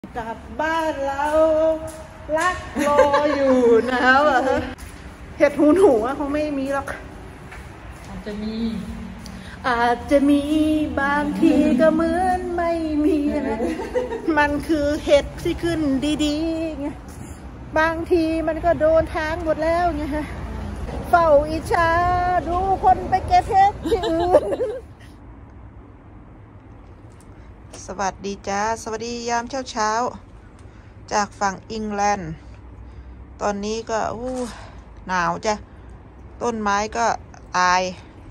กลับบ้านเรารักรออยู่นะครับเห็ดหูหนูเขาไม่มีหรอกอาจจะมีบางทีก็เหมือนไม่มีนะมันคือเห็ดที่ขึ้นดีๆไงบางทีมันก็โดนทางหมดแล้วไงฮะเฝ้าอิจฉาดูคนไปเก็บเห็ดที่อื่นสวัสดีจ้าสวัสดียามเช้าจากฝั่งอังกฤษตอนนี้ก็หนาวจ้ะต้นไม้ก็ตาย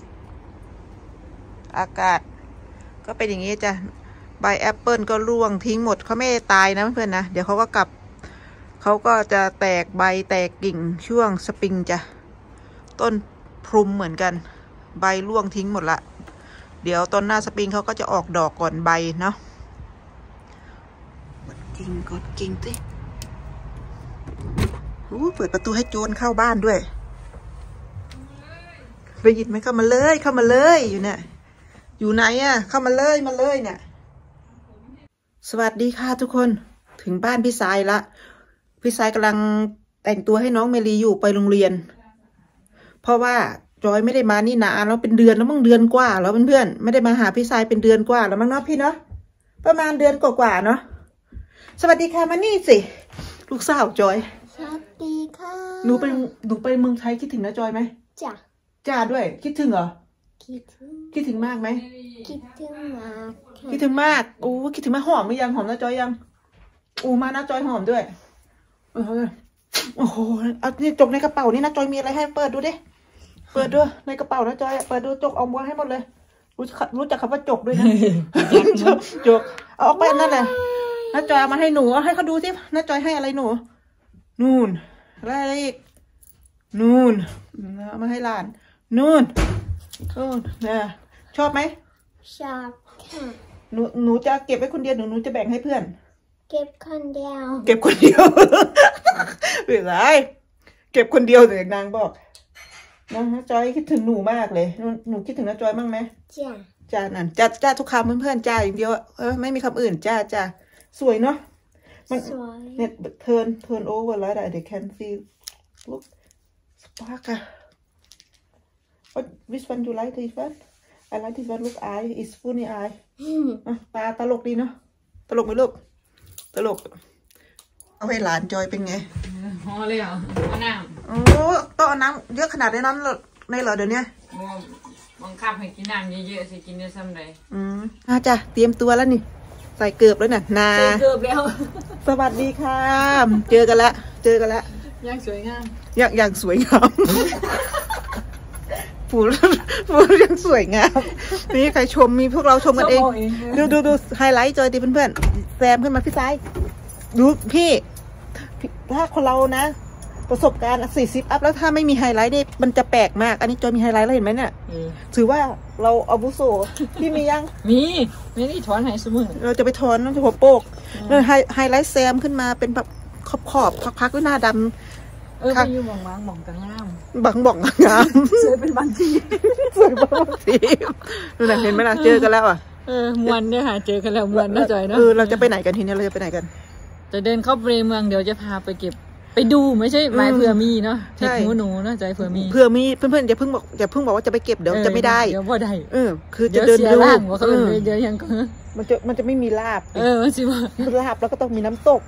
อากาศก็เป็นอย่างนี้จ้ะใบแอปเปิลก็ร่วงทิ้งหมดเขาไม่ตายนะเพื่อนๆนะเดี๋ยวเขาก็กลับเขาก็จะแตกใบแตกกิ่งช่วงสปริงจ้ะต้นพรุมเหมือนกันใบร่วงทิ้งหมดละเดี๋ยวต้นหน้าสปริงเขาก็จะออกดอกก่อนใบเนาะกดกิ่งสิเปิดประตูให้โจรเข้าบ้านด้วยไปหยิบไหมเข้ามาเลยอยู่เนี่ยอยู่ไหนอ่ะเข้ามาเลยเนี่ยสวัสดีค่ะทุกคนถึงบ้านพี่สายละพี่สายกำลังแต่งตัวให้น้องเมลีอยู่ไปโรงเรียนเพราะว่าจอยไม่ได้มานี่นานแล้วเป็นเดือนแล้วมั้งเดือนกว่าแล้วเพื่อนๆไม่ได้มาหาพี่สายเป็นเดือนกว่าแล้วมั้งเนาะพี่เนาะประมาณเดือนกว่าเนาะสวัสดีค่ะมานี่สิลูกสาวจอยสวัสดีค่ะหนูไปเมืองไทยคิดถึงนะจอยไหมจ้าด้วยคิดถึงเหรอคิดถึงมากไหมคิดถึงมากคิดถึงมากคิดถึงมากหอมหรือยังหอมนะจอยยังมานะจอยหอมด้วยโอ้โหเอานี่จกในกระเป๋านี่นะจอยมีอะไรให้เปิดดูดิเปิดดูในกระเป๋านะจอยเปิดดูจกเอามาให้หมดเลยรู้จักคำว่าจกด้วยนะจกเอาออกไปนั่นแหละน้าจอยเอามาให้หนูให้เขาดูสิน้าจอยให้อะไรหนูนู่นอะไรอีกนู่นเอามาให้หลานนู่นเนี่ยชอบไหมชอบค่ะหนูจะเก็บไว้คนเดียวหนูจะแบ่งให้เพื่อนเก็บคนเดียวไม่ไรเก็บคนเดียวแต่นางบอกน้าจอยคิดถึงหนูมากเลยหนูคิดถึงน้าจอยบ้างไหมจ้านั่นจ้าทุกคำเพื่อนจ้าอย่างเดียวไม่มีคำอื่นจ้าสวยเนาะสวยเนี่ย turn over like that they can see look spark which one you like this one I like this one look eye is funny eye ตลกดีเนาะตลกไหมลูกตลกเอาให้หลานจอยเป็นไงพอเลยเหรอน้ำต้องเอาน้ำเยอะขนาดนั้นในเหรอเดี๋ยวนี้บังคับให้กินน้ำเยอะๆสิกินได้ซ้ำใดจ้ะเตรียมตัวแล้วนี่ใส่เกือบแล้วน่ะเกือบแล้วสวัสดีค่ะเจอกันละยังสวยงามอย่างสวยงามปูยังสวยงามนี่ใครชมมีพวกเราชมกันเองดูไฮไลท์จอยดีเพื่อนๆแซมขึ้นมาพี่ซ้ายดูพี่ถ้าคนเรานะประสบการณ์40 อัพแล้วถ้าไม่มีไฮไลท์นี่มันจะแปลกมากอันนี้จอยมีไฮไลท์แล้วเห็นไหมเนี่ยถือว่าเราอาวุโสพี่มียังไม่ได้ถอนให้สมุนเราจะไปถอนน้ำจะหัวโปกแล้วไฮไลท์แซมขึ้นมาเป็นแบบขอบพักด้วยหน้าดำค่ะอยู่มองกันงามบ่องงามสวยเป็นบางทีดูหน่อยเห็นไหมล่ะเจอกันแล้วอ่ะมวนเนี่ยค่ะเจอกันแล้วมวนน่าจอยเนาะเราจะไปไหนกันทีนี้เราจะไปไหนกันจะเดินเข้าไปเมืองเดี๋ยวจะพาไปเก็บไปดูไม่ใช่ไม้เผื่อมีเนาะเห็ดหนูเนาะใจเผื่อมีเพื่อนอย่าเพิ่งบอกว่าจะไปเก็บเดี๋ยวจะไม่ได้เดี๋ยวพอได้คือจะเดินดูว่าเขาเยอะยังมันจะไม่มีลาบสิว่าลาบแล้วก็ต้องมีน้ำตก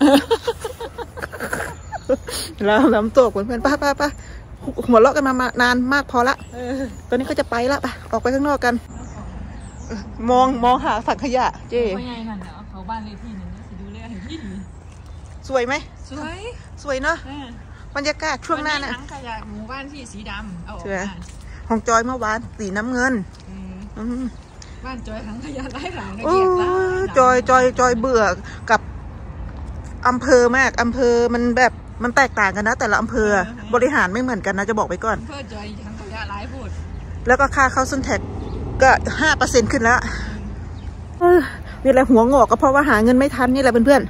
แล้วน้ำตกเพื่อนป้าหัวเราะกันมานานมากพอละตอนนี้ก็จะไปละออกไปข้างนอกกันมองหาสังขยะเจ๊ไม่ไงกันเนาะเขาบ้านเลขที่นึงสิดูเลขที่ดีสวยไหมสวยเนาะบรรยากาศช่วงหน้านะทั้งขยะหมู่บ้านที่สีดำเอาออกมาของจอยเมื่อวานสีน้ำเงินบ้านจอยทั้งขยะไร้หลังจอยเบื่อกับอำเภอมากอำเภอมันแบบมันแตกต่างกันนะแต่ละอำเภอบริหารไม่เหมือนกันนะจะบอกไปก่อนเพื่อจอยทั้งขยะไร้พูดแล้วก็ค่าเข้าซุนแท็กก็ 5% ขึ้นแล้วมีอะไรหัวงอกก็เพราะว่าหาเงินไม่ทันนี่แหละเพื่อน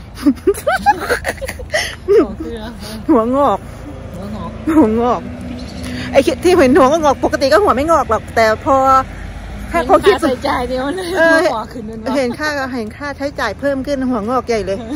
หัวงอกไอ้ที่เห็นหัวงอกปกติก็หัวไม่งอกหรอกแต่พอค่าของคิดใส่ใจเดียวเลยขอขึ้นนั่นเห็นค่าใช้จ่ายเพิ่มขึ้นหัวงอกใหญ่เลย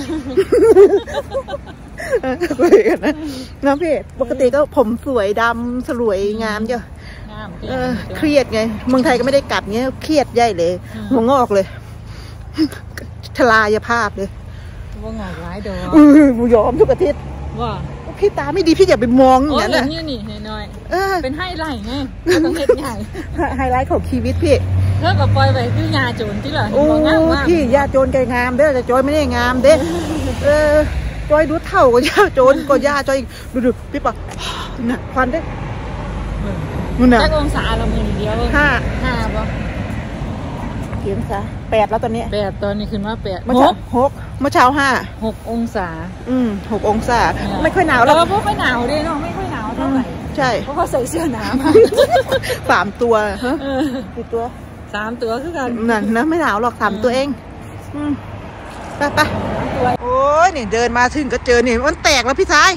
คุยกันนะน้องพี่ปกติก็ผมสวยดำสลวยงามเจ้าเครียดไงเมืองไทยก็ไม่ได้กลับเงี้ยเครียดใหญ่เลยหัวงอกเลยทลายภาพเลยว่างอกร้ายดอกบูยอมทุกอาทิตย์ว่าพี่ตาไม่ดีพี่อย่าไปมองอย่างนั้นนะนี่น้อยเป็นไฮไลท์ไงต้องเฮ็ดใหญ่ไฮไลท์ของชีวิตพี่เลิกกับปล่อยไปคือยาโจรที่เหรอโอ้พี่ยาโจรแกงามเด้อแต่จอยไม่ได้งามเด้จอยดูเท่ากับยาโจรก็ยาจอยดูพี่ปะน่ะควันได้นู่นน่ะองศาละมือเดียว5ป่ะเขียนซะ8แล้วตอนนี้ 8ตอนนี้ขึ้นมา8 6เมื่อเช้า 6องศา 6องศาไม่ค่อยหนาวแล้วไม่ค่อยหนาวเลยเนาะไม่ค่อยหนาวเท่าไหร่ใช่เพราะเขาใส่เสื้อหนาว 3ตัวกี่ตัว 3ตัวคือกันนั่นนะไม่หนาวหรอก3ตัวเองไปโอ้ยนี่เดินมาถึงก็เจอนี่มันแตกแล้วพี่ชาย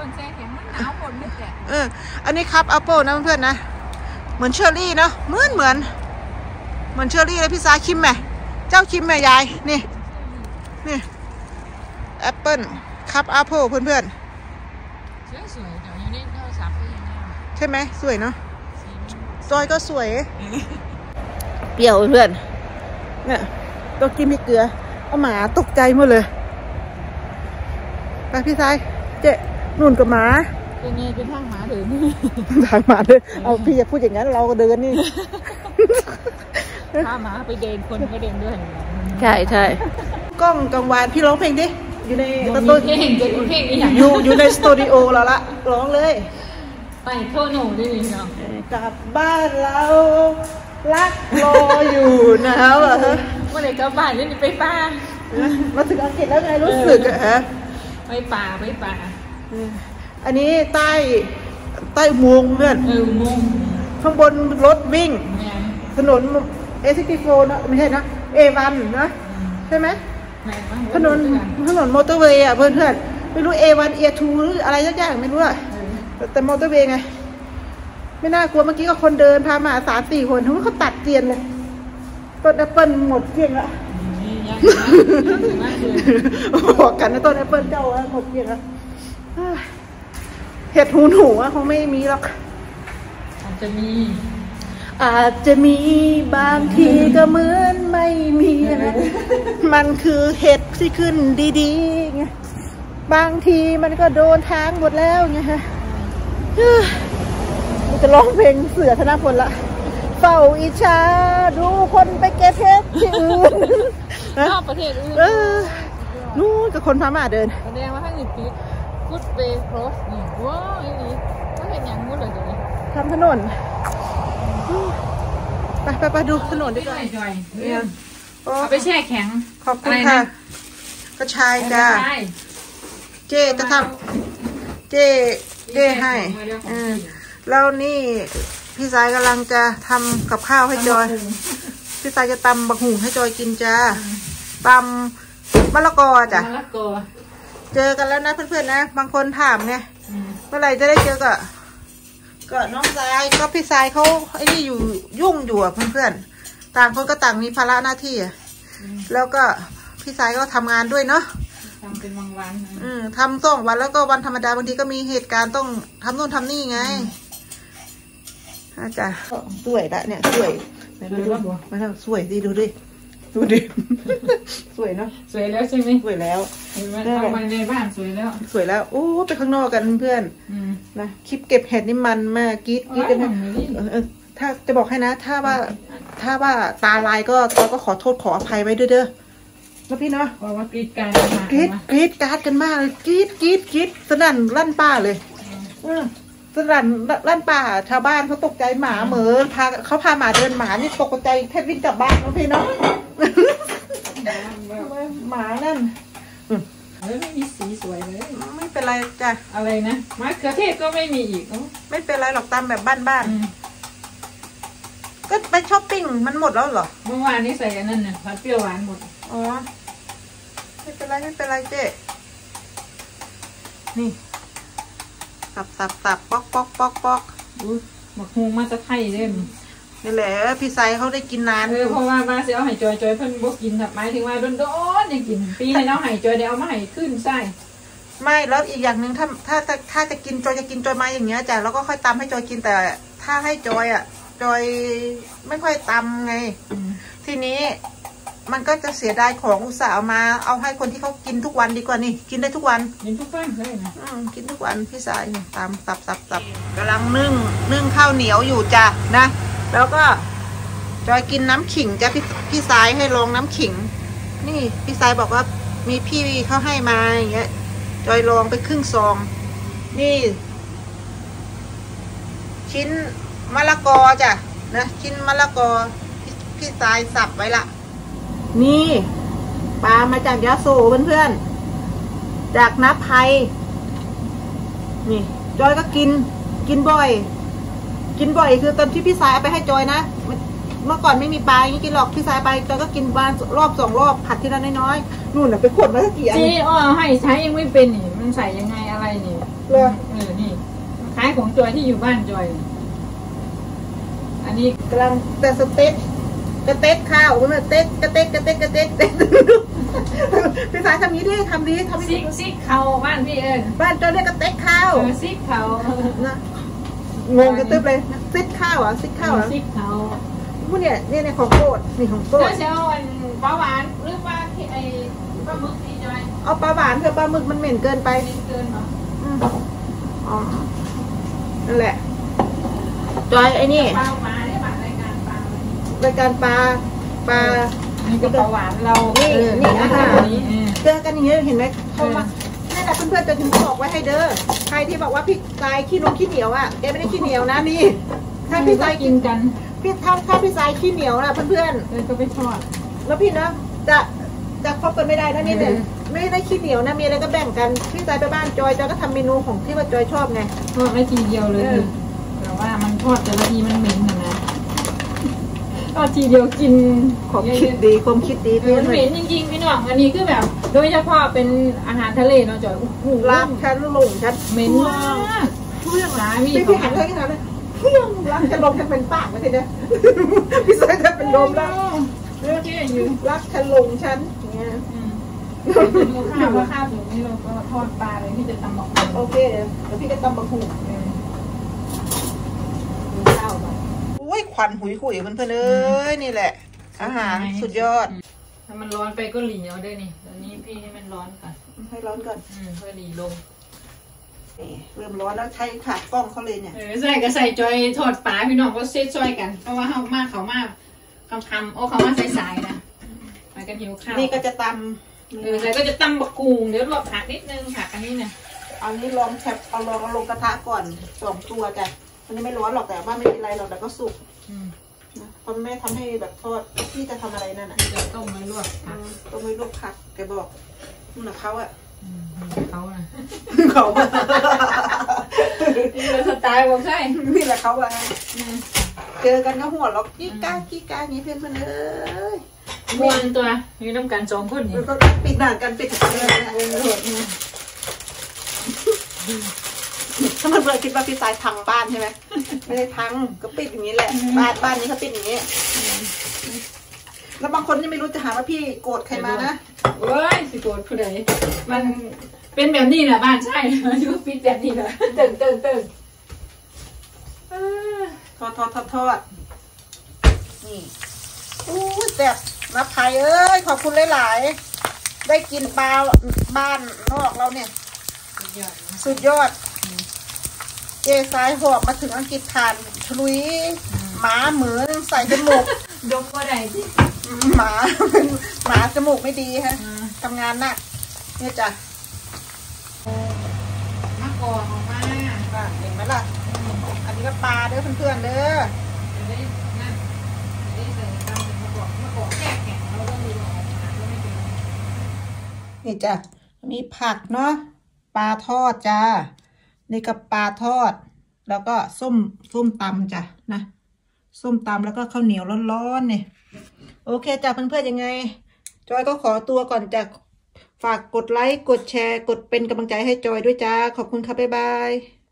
อันนี้ครับแอปเปิลนะเพื่อนๆนะเหมือนเชอร์รี่เนาะเหมือนเชอร์รี่เลยพี่ชายชิมไหมเจ้าชิมไหมยายนี่แอปเปิลครับแอปเปิลเพื่อนๆสวยๆเดี๋ยวอยู่นี่ก็สับไปยังไงใช่ไหมสวยเนาะจอยก็สวยเปรี้ยวเพื่อนเนี่ยต้องกินพริกเกลือเอาหมาตกใจหมดเลยไปพี่ชายเจ๊นุ่นกับหมาเป็นทางหมาเดินทางหมาเดินเอาพี่อย่าพูดอย่างนั้นเราก็เดินนี่ถ้าหมาไปเดินคนก็เดินด้วยใช่กล้องกังวานพี่ร้องเพลงดิอยู่ในสตูดิโออยู่ในสตูดิโอเราละร้องเลยไปโทโน่ได้เลยเนาะกลับบ้านเรารักรออยู่นะเหรอเมื่อไหร่กลับบ้านนี่ไปป่ามาถึงอังกฤษแล้วไงรู้สึกอะฮะไปป่าอันนี้ใต้อุโมงค์เพื่อนอุโมงค์ข้างบนรถวิ่งถนนA64นะไม่ใช่นะ A1 นะใช่ไหมถนนมอเตอร์เวย์อ่ะเพื่อนไม่รู้ A1 A2 หรืออะไรสักอย่างไม่รู้อ่ะแต่มอเตอร์เวย์ไงไม่น่ากลัวเมื่อกี้ก็คนเดินพามา3-4 คนเขาตัดเตียนเลยต้นแอปเปิลหมดเกลี้ยงละบอกกันนะต้นแอปเปิลเจ้าหมดเกลี้ยงละเห็ดหูหนูคงไม่มีหรอกอาจจะมีบางทีก็เหมือนไม่มีนะมันคือเห็ดที่ขึ้นดีๆไงบางทีมันก็โดนทางหมดแล้วไงฮะจะร้องเพลงเสือธนพลละเฝ้าอิจฉาดูคนไปเก็บเพชรที่อื่นนอกประเทศอื่นนู่นกับคนพม่าเดินแสดงว่าถ้าหยุดปิดฟุตเวย์ครอสนี่ว้าวนี่ก็เห็นอย่างงู้นเลยตัวนี้ทำถนนไปดูถนนดีกว่าเอาไปแช่แข็งขอบคุณค่ะกระชายจ้าเจ๊จะทำเจ๊ให้แล้วนี่พี่สายกำลังจะทำกับข้าวให้จอยพี่สายจะตำบักหุ่งให้จอยกินจ้าตำมะละกอจ้ะเจอกันแล้วนะเพื่อนๆนะบางคนถามไงเมื่อไหร่จะได้เจอก็น้องสายก็พี่สายเขาไอ้นี่อยู่ยุ่งอยู่เพื่อนๆต่างคนก็ต่างมีภาระหน้าที่แล้วก็พี่สายก็ทำงานด้วยเนาะทำเป็นบางวันทำ2 วันแล้วก็วันธรรมดาบางทีก็มีเหตุการณ์ต้องทำนู่นทำนี่ไงอาจารย์สวยละเนี่ยสวยมาแล้วสวยดิดูดิสวยเนาะสวยแล้วใช่ไหมสวยแล้วเอามาในบ้านสวยแล้วโอ้ไปข้างนอกกันเพื่อนนะคลิปเก็บเห็ดนี่มันมากกีดกันถ้าจะบอกให้นะถ้าว่าตาลายก็ขอโทษขออภัยไว้ด้วยเด้อแล้วพี่เนาะว่ากรีดการกันมากเลยกรีดสนั่นลั่นป้าเลยสนั่นลั่นป่าชาวบ้านเขาตกใจหมาเหมือนเขาพาหมาเดินหมานี่ตกใจแทบวิ่งกลับบ้านแล้วพี่เนาะหมานั่นไม่มีสีสวยเลยไม่เป็นไรจ้ะอะไรนะมะเขือเทศก็ไม่มีอีกไม่เป็นไรหรอกตามแบบบ้านๆก็ไปช้อปปิ้งมันหมดแล้วเหรอเมื่อวานนี้ใส่อันนั้นน่ะผัดเปรี้ยวหวานหมดอ๋อไม่เป็นไรเจ๊นี่สับป๊อกหมักฮวงมาจะไข่เล่มนี่แหละพี่ไซเขาได้กินนานเพราะว่ามาเสียเอาไห้จอยเพิ่นบ่กินครับหมายถึงว่าโดนๆยังกินปีให้น้องไห้จอยเดี๋ยวเอามาให้ขึ้นไส้ไม่แล้วอีกอย่างหนึ่งถ้าจะกินจอยจะกินจอยมาอย่างเงี้ยจ้ะแล้วก็ค่อยตำให้จอยกินแต่ถ้าให้จอยอ่ะจอยไม่ค่อยตำไงทีนี้มันก็จะเสียดายของอุตส่าห์เอามาเอาให้คนที่เขากินทุกวันดีกว่านี่กินได้ทุกวันกินทุกวันเลยนะกินทุกวันพี่สายตามสับกำลังนึ่งข้าวเหนียวอยู่จ้ะนะแล้วก็จอยกินน้ำขิงจ้ะพี่สายให้ลองน้ำขิงนี่พี่สายบอกว่ามีพี่เขาให้มาอย่างเงี้ยจอยลองไปครึ่งซองนี่ชิ้นมะละกอจ้ะนะชิ้นมะละกอพี่สายสับไว้ละนี่ปลามาจากยะโสเพื่อนๆจากน้ำไผ่นี่จอยก็กินบ่อยคือตอนที่พี่สายเอาไปให้จอยนะเมื่อก่อนไม่มีปลาอย่างนี้กินหรอกพี่สายไปจอยก็กินบ้านรอบ2 รอบผัดทีละน้อยๆนู่นน่ะไปขดมาสักกี่อันที่ให้ใช้ยังไม่เป็นนี่มันใส่ยังไงอะไรนี่เลยนี่คล้ายของจอยที่อยู่บ้านจอยอันนี้กำลังแต่สเต็กกระเต็กข้าวมันเต็กกระเต็กพี่สายทำนี้ดิทำซิกเขาบ้านพี่บ้านจอยเรียกกระเต็กข้าวซิกเขานะงงกระตึ๊บเลยซิกข้าวอ่ะซิกข้าวซิกเขาพวกเนี่ยของโปรดนี่ของโปรดแล้วเช้าปลาหวานหรือปลาที่ไอ้ปลาหมึกนี่จอยเอาปลาหวานเถอะปลาหมึกมันเหม็นเกินไปเกินเหรออ๋อนั่นแหละจอยไอ้นี่ปลาหวานได้บัตรรายการปลานี่ก็ปลาหวานเรานี่อาหารเจอกันอย่างเงี้ยเห็นไหมเขามานี่แหละเพื่อนๆจะถึงบอกไว้ให้เด้อใครที่บอกว่าพี่สายขี้เหนียวอ่ะแกไม่ได้ขี้เหนียวนะนี่ถ้าพี่สายกินกันถ้าพี่สายขี้เหนียวนะเพื่อนก็ไปทอดแล้วพี่นะจะคบกันไม่ได้นะนี่แต่ไม่ได้ขี้เหนียวนะมีอะไรก็แบ่งกันพี่สายไปบ้านจอยก็ทำเมนูของที่ว่าจอยชอบไงทอดไม่ทีเดียวเลยแต่ว่ามันทอดแต่ละทีมันเหม็นนะทอดทีเดียวกินความคิดดีเพื่อนเหม็นจริงๆพี่น้องอันนี้คือแบบโดยเฉพาะเป็นอาหารทะเลเนาะจอยรักฉันหลงฉันเหม็นมากเพื่อนร้ายพี่หันเลยขนาดนั้นเพื่อนรักจะลงฉันเป็นปากไม่ใช่เนี่ยพี่สายจะเป็นลมแล้วรักฉันหลงฉันเนี่ยดูข้าวถึงนี่เราก็ทอดปลาเลยพี่จะตำบักหุ่งโอเคเดี๋ยวพี่จะตำบักหุ่งดูข้าวก่อนอุ้ยควันหุยเพื่อนๆเอ้ยนี่แหละอาหารสุดยอดถ้ามันร้อนไปก็หลีเอาด้วยนี่ตอนนี้พี่ให้มันร้อนก่อนให้ร้อนก่อนเพื่อหลีลงเริ่มร้อนแล้วใช้ขากล้องเขาเลยเนี่ยใส่ก็ใส่จอยทอดปลาพี่น้องก็เซ็ตซอยกันเพราะว่าเขามากเขามาใส่นะไปกันหิวข้าวนี่ก็จะตำใส่ก็จะตำบักกุงเดี๋ยวลวกผักนิดนึงผักอันนี้เนี่ยเอานี้ลองแคปเอาลงกระทะก่อน2 ตัวจ้ะมันไม่ร้อนหรอกแต่ว่าไม่เป็นไรหรอกแต่ก็สุกเพราะแม่ทำให้แบบทอดพี่จะทำอะไรนั่นน่ะจะต้มไม่ลวกผักแกบอกนู่นน่ะเขาอะเขานี่สไตล์ผมใช่นี่แหละเขาอะเจอกันก็หัวเราะกี้ก้านี้เพื่อนเอ้ยม้วนตัวมีน้ำกัน2 คนนี่ก็ปิดหน้ากันปิดถ้ามันเบื่อคิดว่าพี่สายพังบ้านใช่ไหมไม่ได้พังก็ปิดอย่างนี้แหละบ้านนี้เขาปิดอย่างนี้แล้วบางคนยังไม่รู้จะหาว่าพี่โกรธใครมานะโอ้ยสิโกรธผู้ใดมันเป็นแบบนี้แหละบ้านใช่ยุคปิดแบบนี้แหละเติ่งทอดนี่อู้แบบน้ำไผ่เอ้ยขอบคุณหลายๆได้กินปลาบ้านนอกเราเนี่ยสุดยอดเจสายหอบมาถึงอังกฤษทานทะลุยหมาเหมือนใส่จมูกดมว่าไหนที่หมาจมูกไม่ดีฮะทำงานหนักเนี่ยจ้ะมะกอกออกมาเห็นไหมล่ะอันนี้ก็ปลาเด้อเพื่อนๆเด้อนี่จ้ะมีผักเนาะปลาทอดจ้านี่กับปลาทอดแล้วก็ส้มตำจ้ะนะส้มตำแล้วก็ข้าวเหนียวร้อนๆเนี่ยโอเคจ้ะเพื่อนๆยังไงจอยก็ขอตัวก่อนจ้ะฝากกดไลค์กดแชร์กดเป็นกำลังใจให้จอยด้วยจ้าขอบคุณค่ะบ๊ายบาย